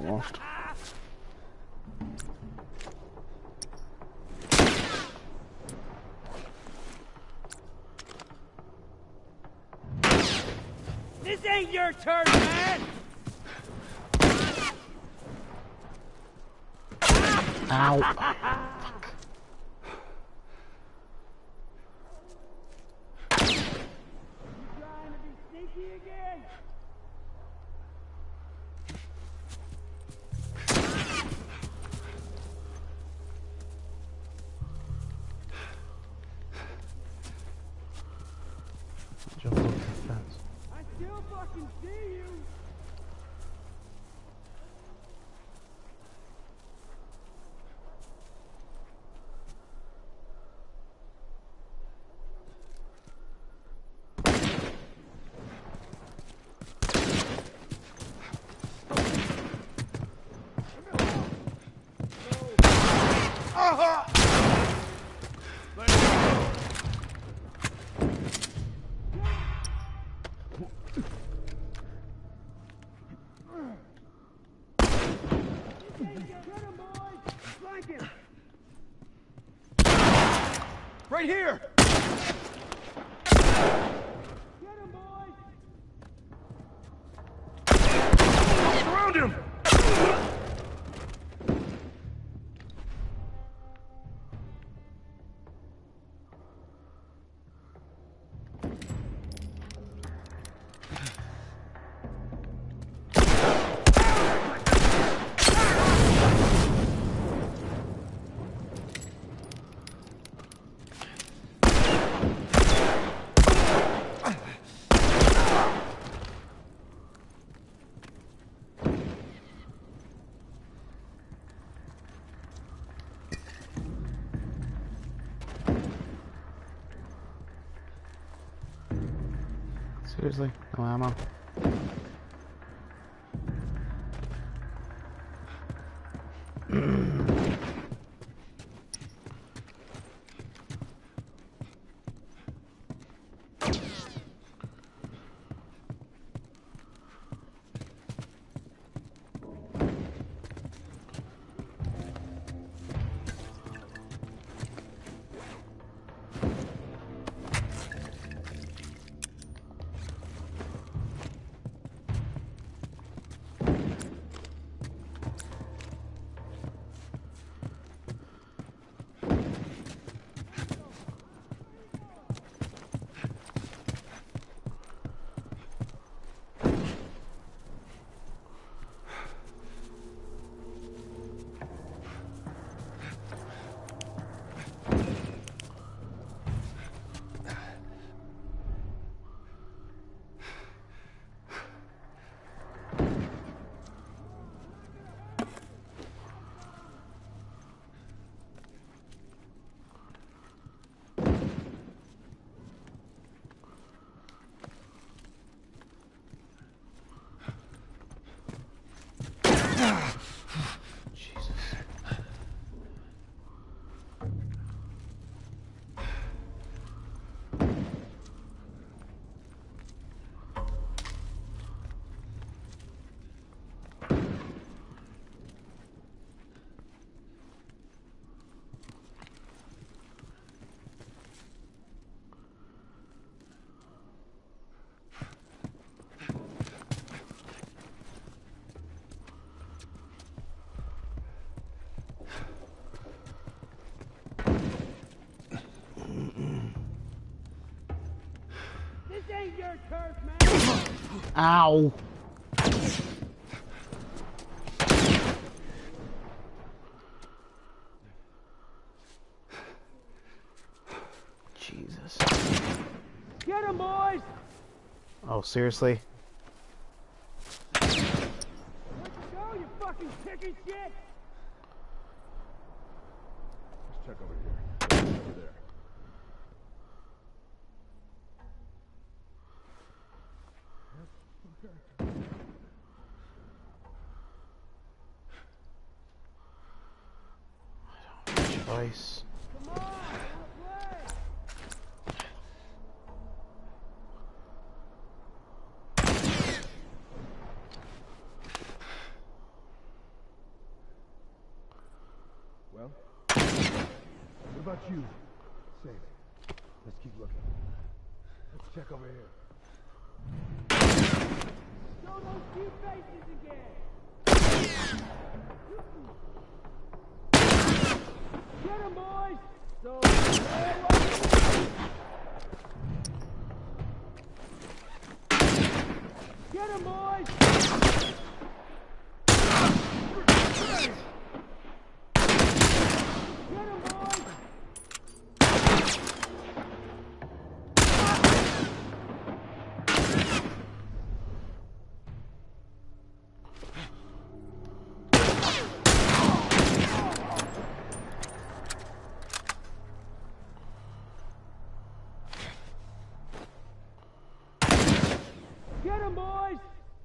lost. This ain't your turn, man! Ow. Trying to be sneaky again? Jump over the fence. I still fucking see you! Right here! Get him, boys! Surround him! Seriously? No ammo? This ain't your turf, man! Ow! Jesus. Get him, boys! Oh, seriously? Where'd you go, you fucking chicken shit? Let's check over here. Over there. Choice. Come on, I wanna play! you. Save it. Let's keep looking. Let's check over here. Show those cute faces again. Get 'em, boys. So, get 'em, boys. Get 'em, boys. Get 'em, boys!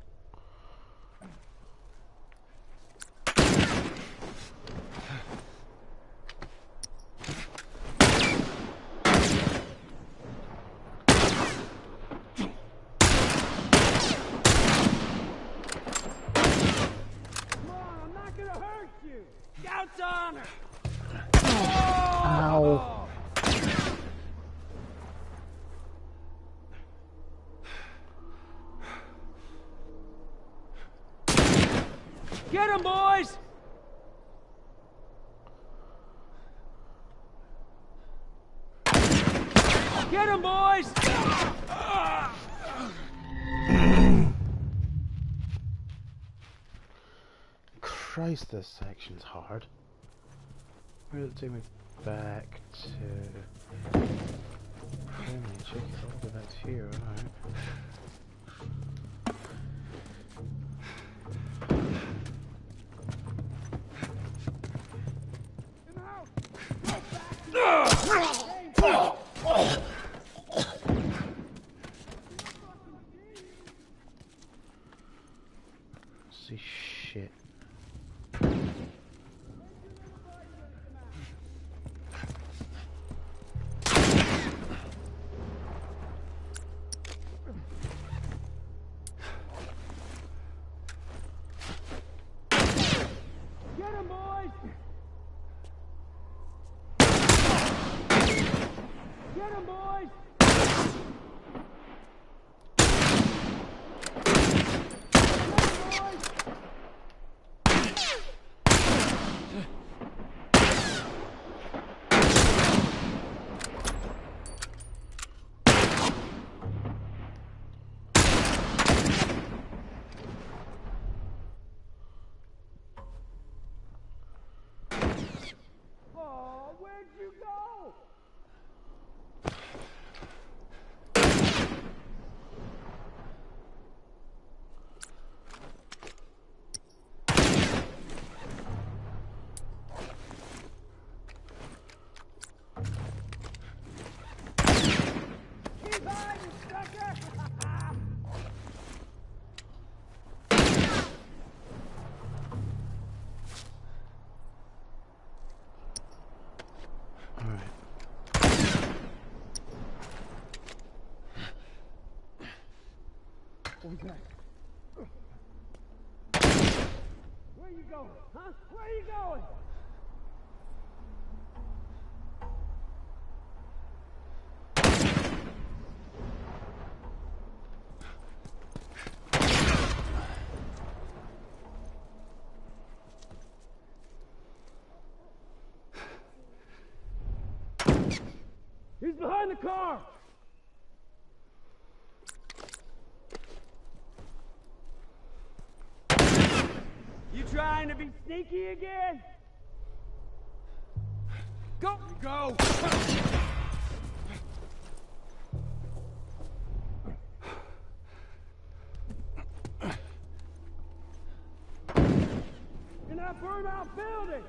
Come on, I'm not gonna hurt you! Scout's honor! Ow. Get 'em, boys! Get 'em, boys! Christ, this section's hard. Where does it take me back to? Check it all the way back to here, alright. See shit. Get 'em, boys! Get 'em, boys! Oh, where'd you go? Keep hiding, sucker! Alright. What was that? Where you going? Huh? Where you going? He's behind the car! You trying to be sneaky again? Go! Go! In that burnt-out building!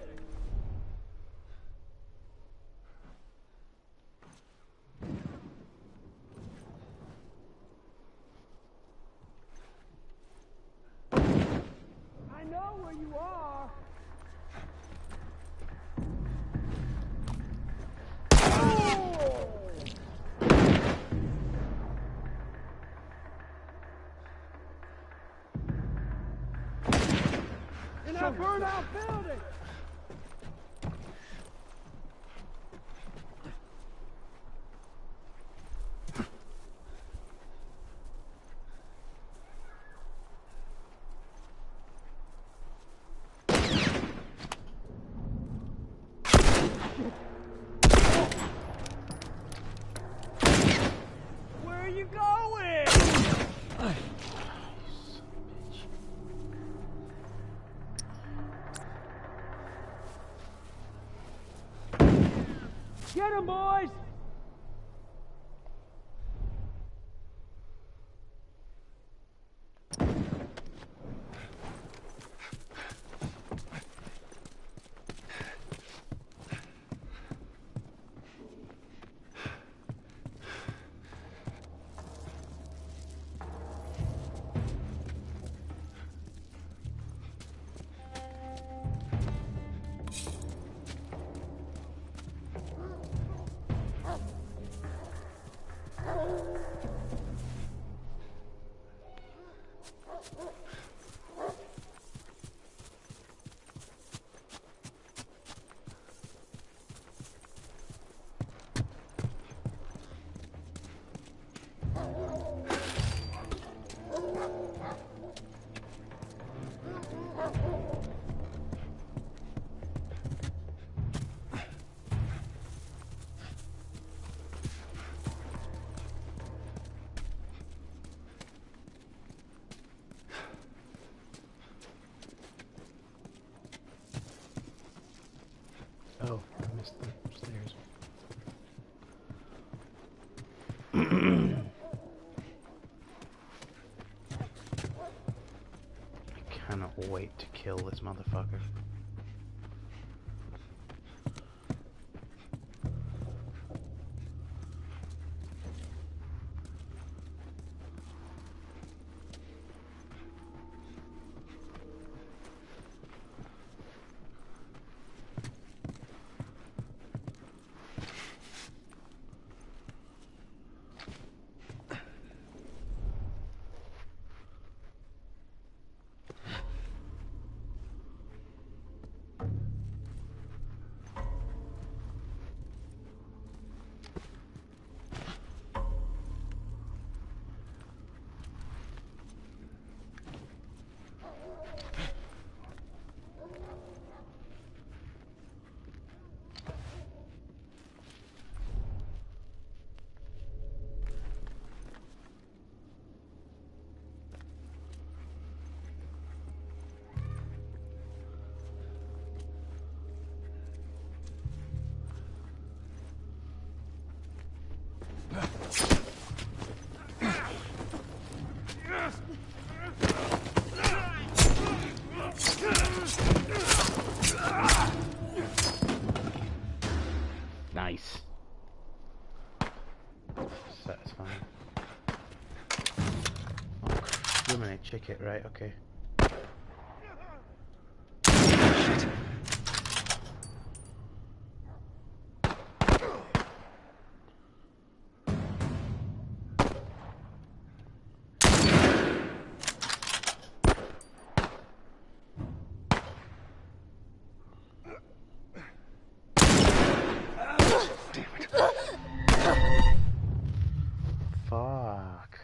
I know where you are. Oh! In that burnt-out building. Get him, boys! Oh, I missed the stairs. I cannot wait to kill this motherfucker. Nice. Satisfying. Oh, criminate chicken, right, okay. Fuck.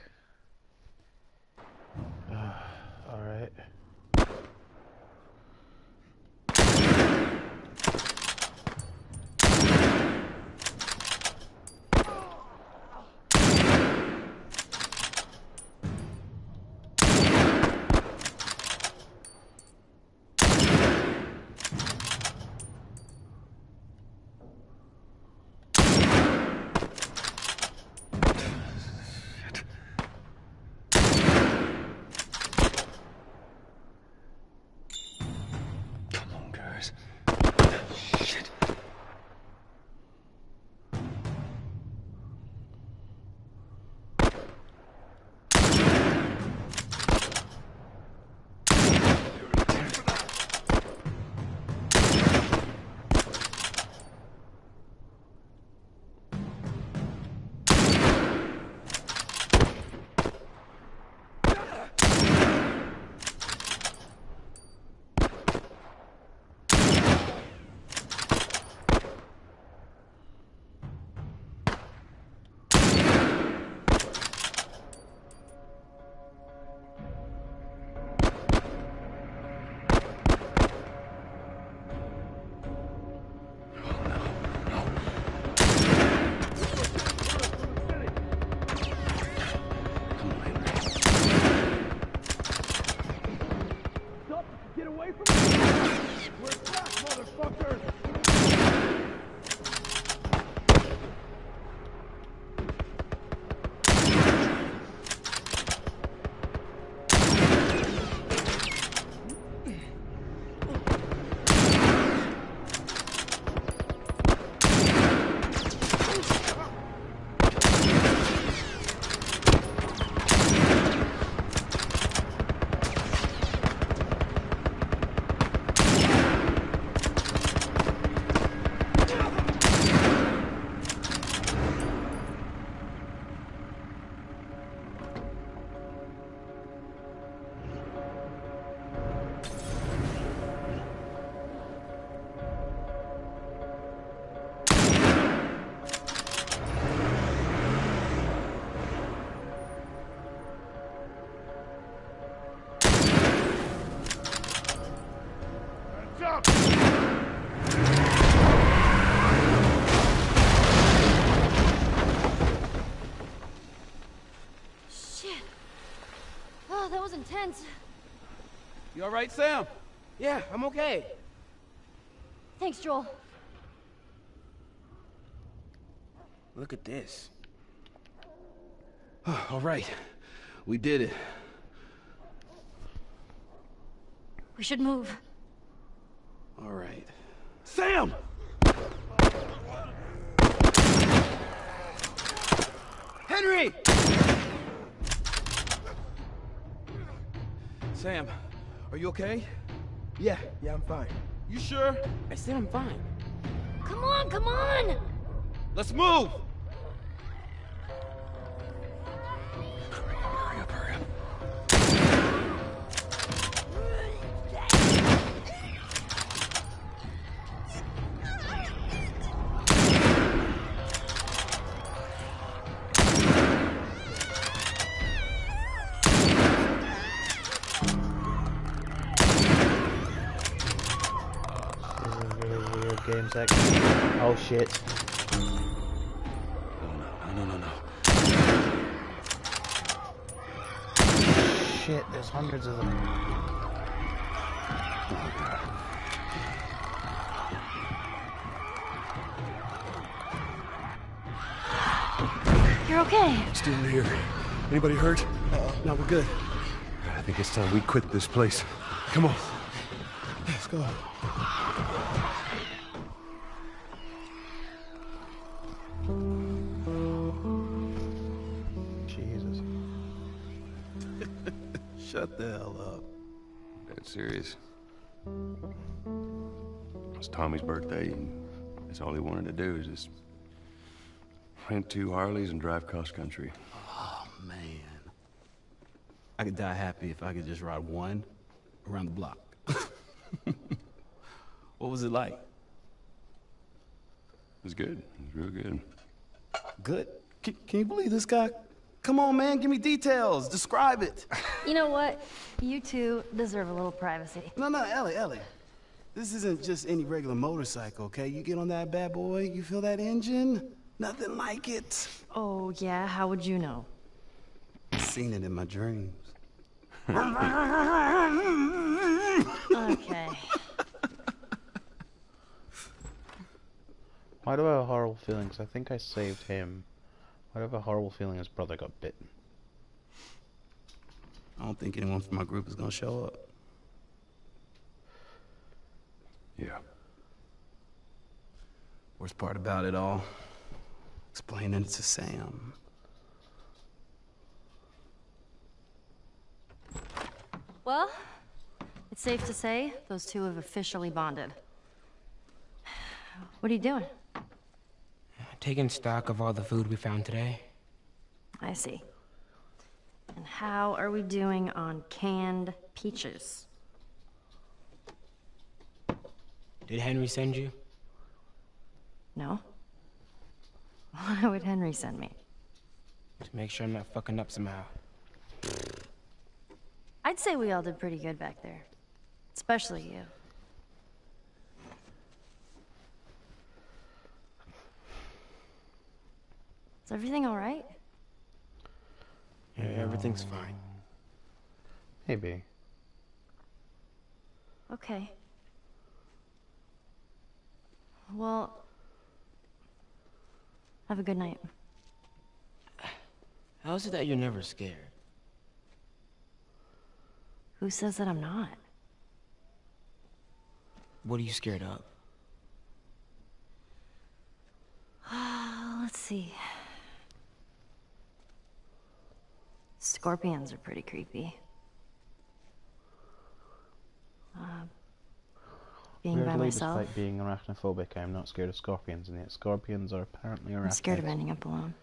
Alright. was intense. You all right, Sam? Yeah, I'm okay. Thanks, Joel. Look at this. All right. We did it. We should move. All right. Sam! Henry! Sam, are you okay? Yeah, I'm fine. You sure? I said I'm fine. Come on, come on! Let's move! Hurry up. This is a really weird game section. Oh shit. No. Shit, there's hundreds of them. You're okay. Still here. Anybody hurt? No, we're good. I think it's time we quit this place. Come on. Let's go. Jesus. Shut the hell up. Dead serious. It's Tommy's birthday, and that's all he wanted to do is just rent 2 Harleys and drive cross country. Oh, man. I could die happy if I could just ride one around the block. What was it like? It was good. It was real good. Good? Can you believe this guy? Come on, man, give me details. Describe it. You know what? You two deserve a little privacy. No, Ellie. This isn't just any regular motorcycle, okay? You get on that bad boy, you feel that engine? Nothing like it. Oh, yeah? How would you know? I've seen it in my dreams. Okay. Why do I have a horrible feeling? 'Cause I think I saved him. Why do I have a horrible feeling his brother got bitten? I don't think anyone from my group is gonna show up. Yeah. Worst part about it all, explaining it to Sam. Well, it's safe to say those two have officially bonded. What are you doing? Taking stock of all the food we found today. I see. And how are we doing on canned peaches? Did Henry send you? No? Why would Henry send me? To make sure I'm not fucking up somehow. I'd say we all did pretty good back there. Especially you. Is everything all right? Yeah, everything's fine. Maybe. Okay. Well, have a good night. How is it that you're never scared? Who says that I'm not? What are you scared of? Let's see. Scorpions are pretty creepy. Being by Weirdly, myself, despite being arachnophobic, I am not scared of scorpions, and yet scorpions are apparently arachnids. I'm scared of ending up alone.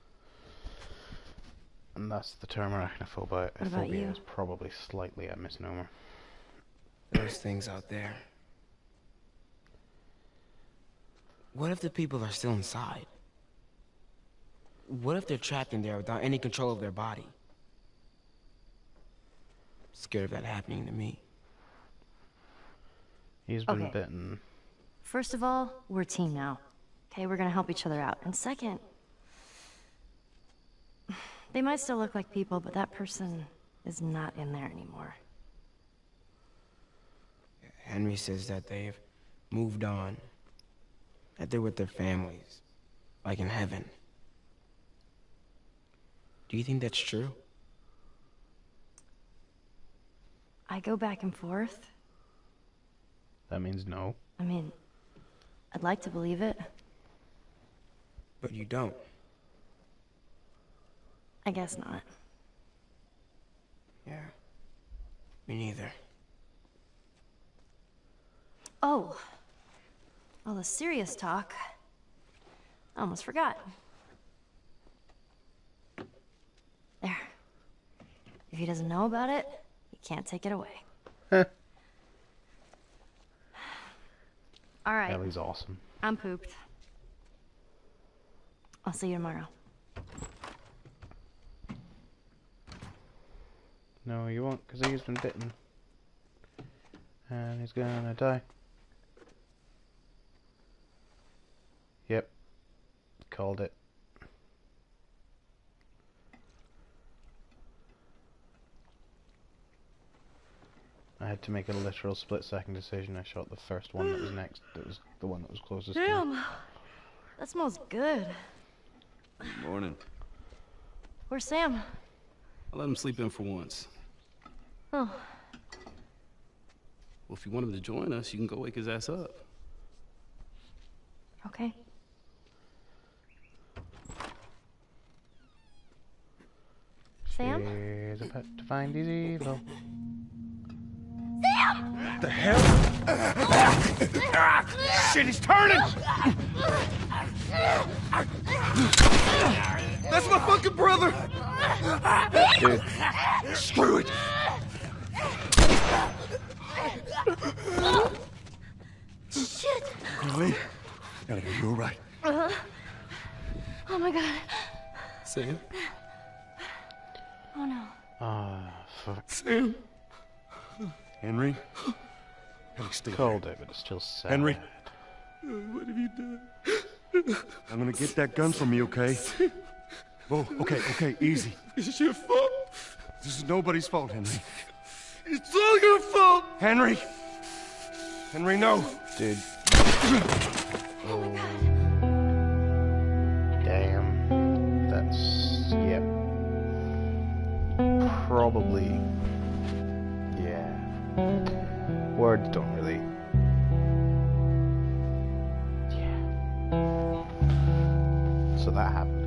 And that's the term arachnophobia. What about you? Is probably slightly a misnomer. Those things out there. What if the people are still inside? What if they're trapped in there without any control of their body? Scared of that happening to me. He's been Okay. bitten. First of all, we're a team now. Okay, we're gonna help each other out. And second, they might still look like people, but that person is not in there anymore. Henry says that they've moved on, that they're with their families, like in heaven. Do you think that's true? I go back and forth. That means no. I mean, I'd like to believe it. But you don't. I guess not. Yeah. Me neither. Oh, all the serious talk. I almost forgot. There. If he doesn't know about it, he can't take it away. All right, Ellie's awesome. I'm pooped. I'll see you tomorrow. No, you won't, because he's been bitten. And he's gonna die. Yep. Called it. I had to make a literal split-second decision. I shot the first one that was next. That was the one that was closest to me. Damn, that smells good. Morning. Where's Sam? I let him sleep in for once. Oh, Well, if you want him to join us, you can go wake his ass up. okay. Sam? She's a pet to find is evil. The hell? Shit, he's turning! That's my fucking brother! Dude, Screw it! Shit! Chloe? Ellie, are you alright? Oh my god. Sam? Oh no. ah, fuck. Sam? Henry? Ellie, stay Called it, but it's still sad. Henry? What have you done? I'm gonna get that gun from you, okay? Whoa, okay, easy. It's your fault. This is nobody's fault, Henry. It's all your fault. Henry! Henry, no! Dude. Oh. Damn. That's... yep. Probably... yeah. Words don't really... yeah. So that happened.